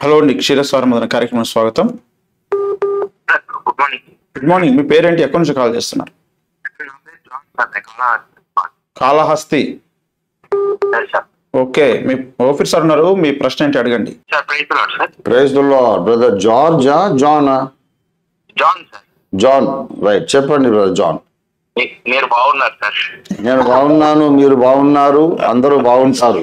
Hello అండి, క్షీరసాగర మదన కార్యక్రమం స్వాగతం. Good morning. Good morning. మీ పేరేంటి? ఎక్కడి నుంచి కాల్ చేస్తున్నారు? కాళహస్తి. ఓకే, మీ ఓఫీర్ సార్ ఉన్నారు. మీ ప్రశ్న ఏంటి అడగండి. Praise the lord. బ్రదర్ జార్జా జానా? జాన్. రైట్, చెప్పండి బ్రదర్ జాన్. మీరు బాగున్నారు సార్? నేను బాగున్నాను, మీరు బాగున్నారు, అందరూ బాగుంటారు.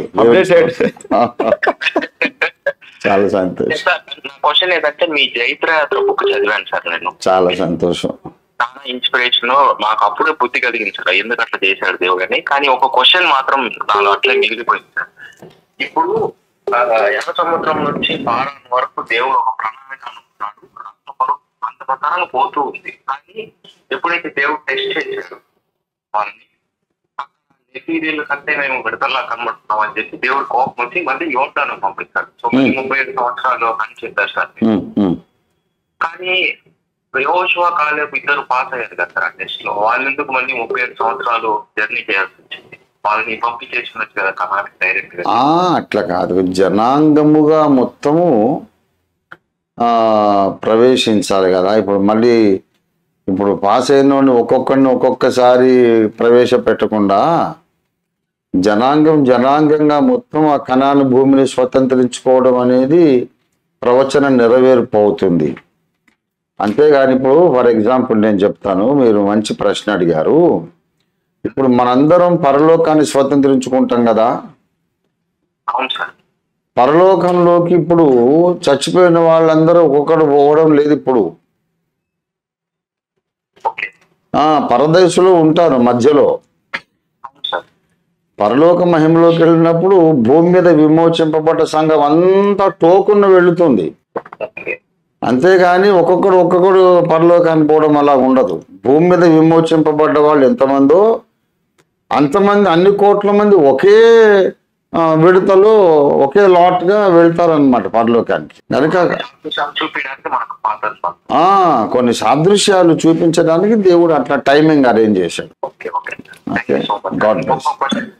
చాలా సంతోషం. నా క్వశ్చన్ ఏంటంటే, మీ జైత్రయాత్ర బుక్ చదివాను సార్ నేను. చాలా సంతోషం. చాలా ఇన్స్పిరేషన్. మాకు అప్పుడే బుద్ధి కలిగించాడు ఎందుకు అట్లా చేశాడు దేవుడు అని. కానీ ఒక క్వశ్చన్ మాత్రం నాలో అట్లే మిగిలిపోయింది సార్. ఇప్పుడు ఎర్ర సముద్రం నుంచి పారాయణ వరకు దేవుడు ఒక ప్రణాళిక అనుకున్నాడు. అంత ప్రకారం పోతూ ఉంది. కానీ ఎప్పుడైతే దేవుడు టెస్ట్ చేశాడు వాళ్ళని, మెటీరియల్ కంటే మేము విడతల్లా కనబడుతున్నాం అని చెప్పి దేవుడు కోపం వచ్చి మళ్ళీ యోర్దాను పంపిస్తాడు. 35 సంవత్సరాలు అని చెప్పారు సార్. కానీ యోషువ కాలేబు ఇద్దరు పాస్ అయ్యారు కదా సార్ ఆ టెస్ట్ లో. వాళ్ళెందుకు మళ్ళీ 35 సంవత్సరాలు జర్నీ చేయాల్సి వచ్చింది? వాళ్ళని పంపించేసుకున్నట్టు కదా కర్ణాటక డైరెక్ట్ గా. అట్లా కాదు, జనాంగముగా మొత్తము ప్రవేశించాలి కదా. ఇప్పుడు పాస్ అయిన ఒక్కొక్కరిని ఒక్కొక్కసారి ప్రవేశపెట్టకుండా జనాంగంగా మొత్తం ఆ కణాను భూమిని స్వతంత్రించుకోవడం అనేది ప్రవచనం నెరవేరిపోతుంది. అంతేగాని ఇప్పుడు ఫర్ ఎగ్జాంపుల్ నేను చెప్తాను, మీరు మంచి ప్రశ్న అడిగారు. ఇప్పుడు మనందరం పరలోకాన్ని స్వతంత్రించుకుంటాం కదా. పరలోకంలోకి ఇప్పుడు చచ్చిపోయిన వాళ్ళందరూ ఒక్కొక్కడు పోవడం లేదు. ఇప్పుడు పరదేశులు ఉంటారు మధ్యలో. పరలోక మహిమలోకి వెళ్ళినప్పుడు భూమి మీద విమోచింపబడ్డ సంఘం అంతా టోకున్న వెళుతుంది. అంతేగాని ఒక్కొక్కడు పరలోకానికి పోవడం అలా ఉండదు. భూమి మీద విమోచింపబడ్డ వాళ్ళు ఎంతమందో అంతమంది, అన్ని కోట్ల మంది ఒకే విడతలో ఒకే లాట్ గా వెళ్తారనమాట పరలోకానికి. కనుక కొన్ని సాదృశ్యాలు చూపించడానికి దేవుడు అట్లా టైమింగ్ అరేంజ్ చేశాడు. God bless.